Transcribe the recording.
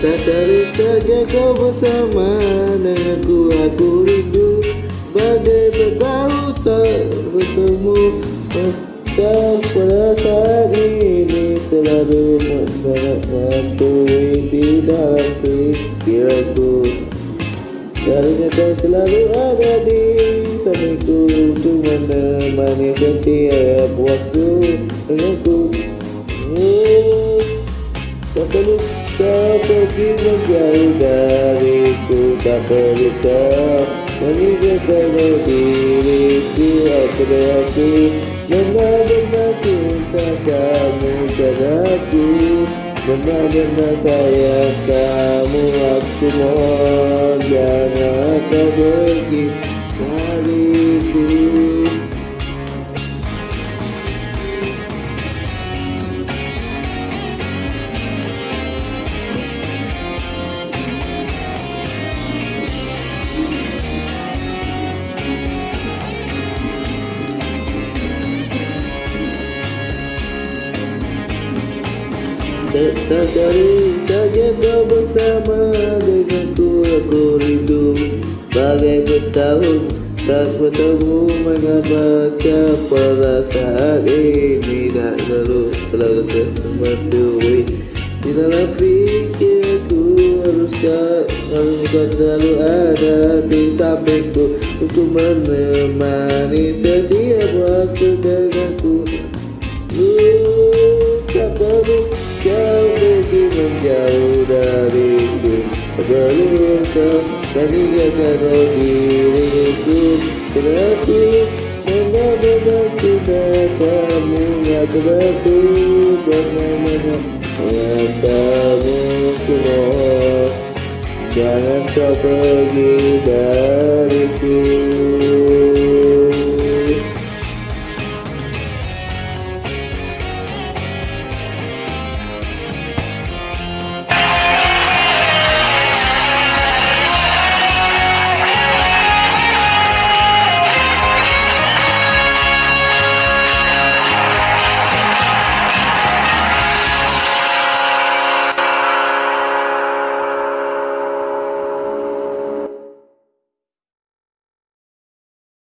Tak sering saja kau bersama denganku, aku rindu bagai bertahun tak bertemu. Dan pada saat ini selalu menghantui di dalam pikiranku. Ternyata selalu ada di sampingku untuk menemani setiap waktu denganku. Tak perlu kau pergi menjauh dariku, tak perlu kau meninggalkan diriku. Aku benar-benar cinta kamu padaku, benar-benar sayang kamu. Aku mohon jangan kau pergi dariku. Tak sering saja kau bersama denganku, aku rindu bagai bertahun tak bertemu. Mengapakah perasaan ini tak selalu termentui di dalam pikirku? Haruskah kau selalu ada di sampingku untuk menemani setiap waktu denganku. Tak perlu kau pergi menjauh dariku, tak perlu kau meninggalkan diriku. Kerana aku benar-benar cinta kamu, aku benar-benar mengatamu. Ku mohon jangan kau pergi dariku.